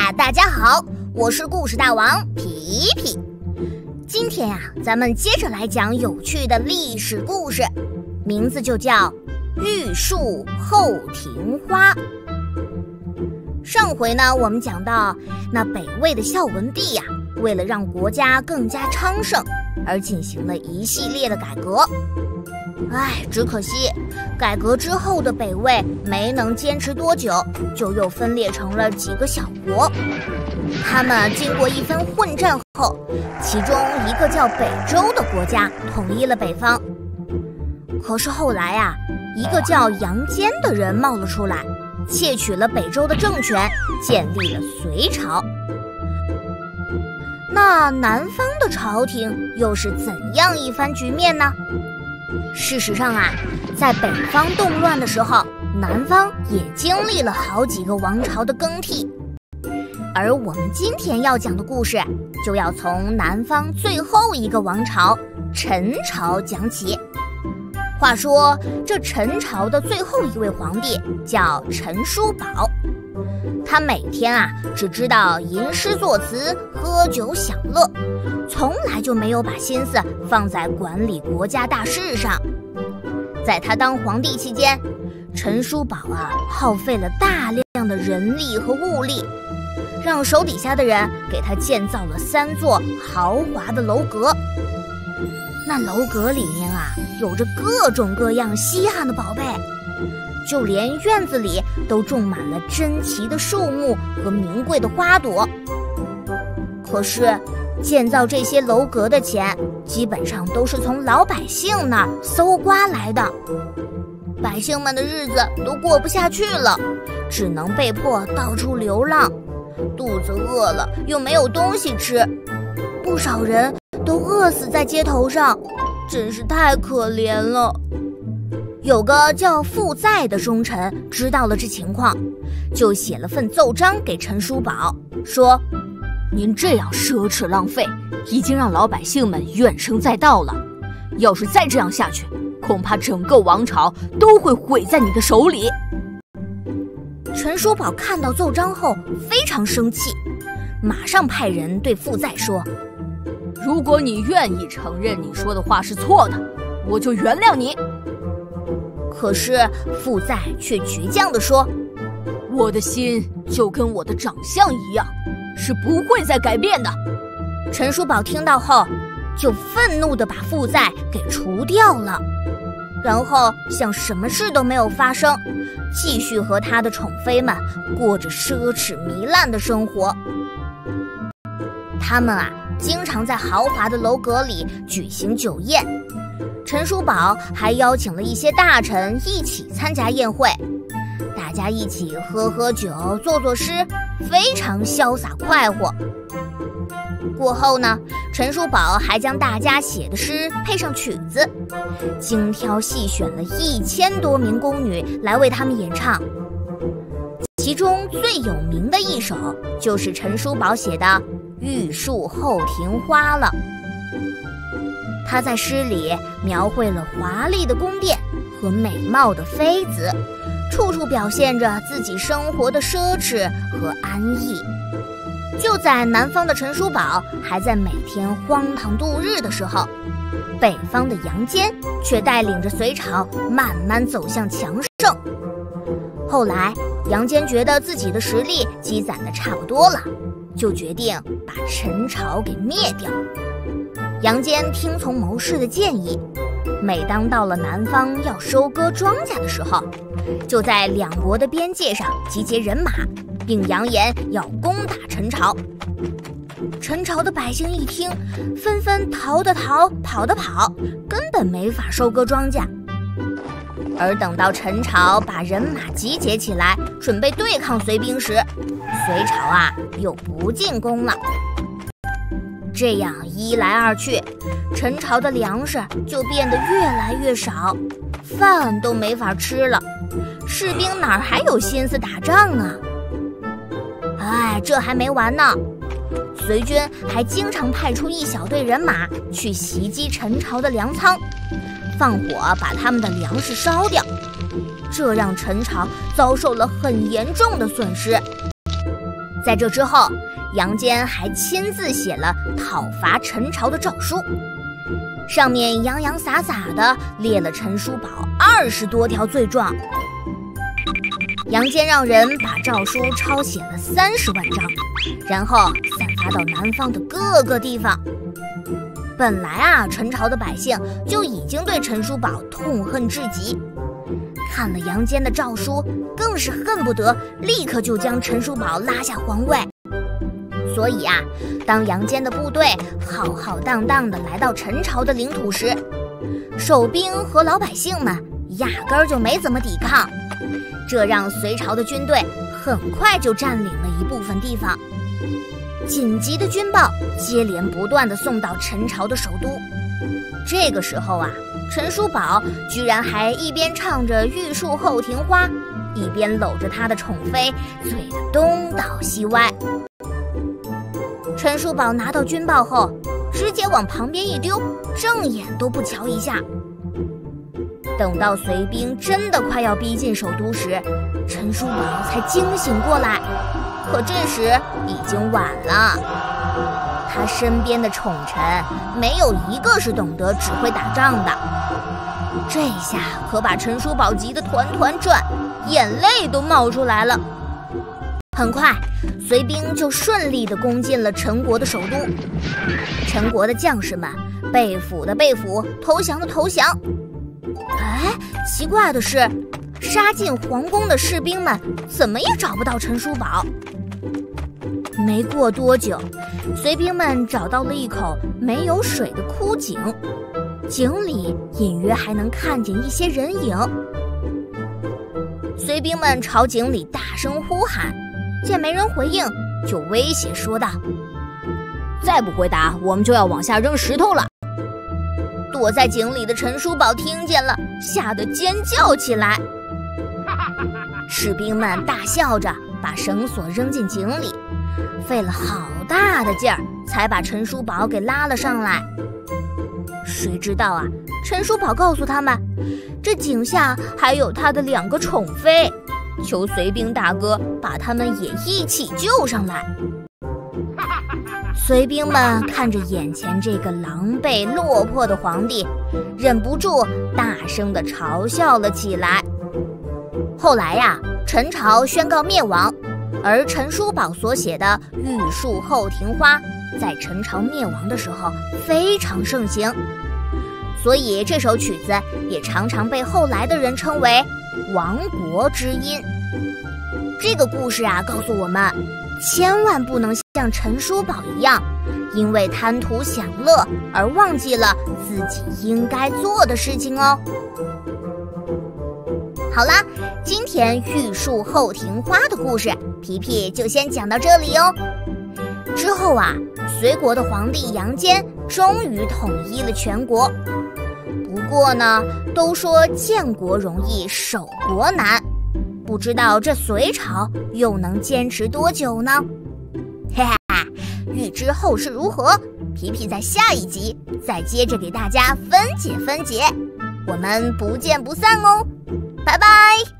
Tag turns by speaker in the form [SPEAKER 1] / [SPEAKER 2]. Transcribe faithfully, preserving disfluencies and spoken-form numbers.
[SPEAKER 1] 啦，大家好，我是故事大王皮皮。今天呀、啊，咱们接着来讲有趣的历史故事，名字就叫玉树后庭花。上回呢，我们讲到那北魏的孝文帝呀、啊，为了让国家更加昌盛，而进行了一系列的改革。唉，只可惜改革之后的北魏没能坚持多久，就又分裂成了几个小国。他们经过一番混战后，其中一个叫北周的国家统一了北方。可是后来啊，一个叫杨坚的人冒了出来，窃取了北周的政权，建立了隋朝。那南方的朝廷又是怎样一番局面呢？事实上啊，在北方动乱的时候，南方也经历了好几个王朝的更替。而我们今天要讲的故事，就要从南方最后一个王朝陈朝讲起。话说，这陈朝的最后一位皇帝叫陈叔宝，他每天啊只知道吟诗作词、喝酒享乐，从来就没有把心思放在管理国家大事上。在他当皇帝期间，陈叔宝啊耗费了大量的人力和物力，让手底下的人给他建造了三座豪华的楼阁。那楼阁里面啊有着各种各样稀罕的宝贝，就连院子里都种满了珍奇的树木和名贵的花朵。可是建造这些楼阁的钱基本上都是从老百姓那儿搜刮来的，百姓们的日子都过不下去了，只能被迫到处流浪，肚子饿了又没有东西吃，不少人都饿死在街头上，真是太可怜了。有个叫傅在的忠臣知道了这情况，就写了份奏章给陈叔宝，说：
[SPEAKER 2] 您这样奢侈浪费，已经让老百姓们怨声载道了。要是再这样下去，恐怕整个王朝都会毁在你的手里。
[SPEAKER 1] 陈叔宝看到奏章后非常生气，马上派人对傅在说：
[SPEAKER 2] 如果你愿意承认你说的话是错的，我就原谅你。
[SPEAKER 1] 可是傅在却倔强地说：
[SPEAKER 2] 我的心就跟我的长相一样，是不会再改变的。
[SPEAKER 1] 陈叔宝听到后，就愤怒地把傅在给除掉了，然后像什么事都没有发生，继续和他的宠妃们过着奢侈糜烂的生活。他们啊，经常在豪华的楼阁里举行酒宴，陈叔宝还邀请了一些大臣一起参加宴会，大家一起喝喝酒、作作诗，非常潇洒快活。过后呢，陈叔宝还将大家写的诗配上曲子，精挑细选了一千多名宫女来为他们演唱。其中最有名的一首就是陈叔宝写的《玉树后庭花》了。他在诗里描绘了华丽的宫殿和美貌的妃子，处处表现着自己生活的奢侈和安逸。就在南方的陈叔宝还在每天荒唐度日的时候，北方的杨坚却带领着隋朝慢慢走向强盛。后来杨坚觉得自己的实力积攒得差不多了，就决定把陈朝给灭掉。杨坚听从谋士的建议，每当到了南方要收割庄稼的时候，就在两国的边界上集结人马，并扬言要攻打陈朝。陈朝的百姓一听，纷纷逃的逃，跑的跑，根本没法收割庄稼。而等到陈朝把人马集结起来，准备对抗隋兵时，隋朝啊又不进攻了。这样一来二去，陈朝的粮食就变得越来越少，饭都没法吃了，士兵哪还有心思打仗啊？哎，这还没完呢，隋军还经常派出一小队人马去袭击陈朝的粮仓，放火把他们的粮食烧掉，这让陈朝遭受了很严重的损失。 在这之后，杨坚还亲自写了讨伐陈朝的诏书，上面洋洋洒洒地列了陈叔宝二十多条罪状。杨坚让人把诏书抄写了三十万张，然后散发到南方的各个地方。本来啊，陈朝的百姓就已经对陈叔宝痛恨至极，看了杨坚的诏书，更是恨不得立刻就将陈叔宝拉下皇位。所以啊，当杨坚的部队浩浩荡荡地来到陈朝的领土时，守兵和老百姓们压根儿就没怎么抵抗，这让隋朝的军队很快就占领了一部分地方。紧急的军报接连不断地送到陈朝的首都。这个时候啊，陈叔宝居然还一边唱着玉树后庭花，一边搂着他的宠妃，醉得东倒西歪。陈叔宝拿到军报后，直接往旁边一丢，正眼都不瞧一下。等到隋兵真的快要逼近首都时，陈叔宝才惊醒过来，可这时已经晚了。他身边的宠臣没有一个是懂得指挥打仗的，这下可把陈叔宝急得团团转，眼泪都冒出来了。很快，隋兵就顺利地攻进了陈国的首都。陈国的将士们被俘的被俘，投降的投降。哎，奇怪的是，杀进皇宫的士兵们怎么也找不到陈叔宝。没过多久，隋兵们找到了一口没有水的枯井，井里隐约还能看见一些人影。隋兵们朝井里大声呼喊，见没人回应，就威胁说道：“
[SPEAKER 2] 再不回答，我们就要往下扔石头了。”
[SPEAKER 1] 躲在井里的陈叔宝听见了，吓得尖叫起来。士兵们大笑着把绳索扔进井里，费了好大的劲儿才把陈叔宝给拉了上来。谁知道啊，陈叔宝告诉他们，这井下还有他的两个宠妃，求隋兵大哥把他们也一起救上来。隋兵们看着眼前这个狼狈落魄的皇帝，忍不住大声地嘲笑了起来。后来呀，陈朝宣告灭亡，而陈叔宝所写的《玉树后庭花》在陈朝灭亡的时候非常盛行，所以这首曲子也常常被后来的人称为亡国之音。这个故事啊，告诉我们千万不能像陈叔宝一样，因为贪图享乐而忘记了自己应该做的事情哦。好啦，今天玉树后庭花的故事，皮皮就先讲到这里哦。之后啊，隋国的皇帝杨坚终于统一了全国。不过呢，都说建国容易守国难，不知道这隋朝又能坚持多久呢？嘿嘿，欲知后事如何，皮皮在下一集再接着给大家分解分解，我们不见不散哦，拜拜。